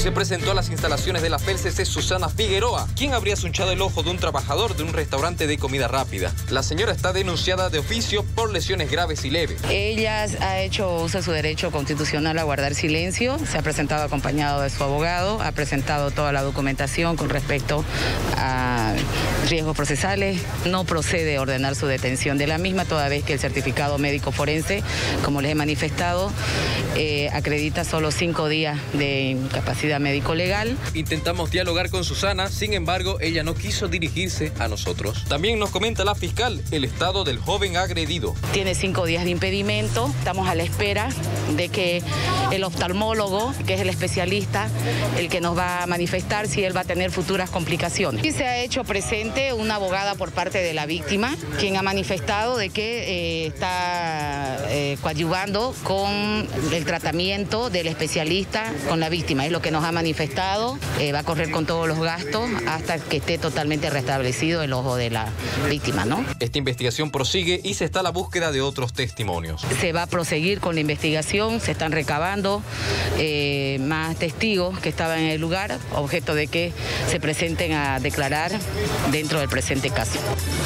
se presentó a las instalaciones de la FELCC Susana Figueroa, quien habría sunchado el ojo de un trabajador de un restaurante de comida rápida. La señora está denunciada de oficio por lesiones graves y leves. Ella ha hecho uso de su derecho constitucional a guardar silencio, se ha presentado acompañado de su abogado, ha presentado toda la documentación con respecto a riesgos procesales. No procede ordenar su detención de la misma, toda vez que el certificado médico forense, como les he manifestado, acredita solo 5 días de incapacidad médico-legal. Intentamos dialogar con Susana, sin embargo, ella no quiso dirigirse a nosotros. También nos comenta la fiscal el estado del joven agredido. Tiene 5 días de impedimento, estamos a la espera de que el oftalmólogo, que es el especialista, el que nos va a manifestar si él va a tener futuras complicaciones. Y se ha hecho presente una abogada por parte de la víctima, quien ha manifestado de que está coadyuvando con el tratamiento del especialista con la víctima. Es lo que nos ha manifestado, va a correr con todos los gastos hasta que esté totalmente restablecido el ojo de la víctima, ¿no? Esta investigación prosigue y se está a la búsqueda de otros testimonios. Se va a proseguir con la investigación, se están recabando más testigos que estaban en el lugar, objeto de que se presenten a declarar dentro del presente caso.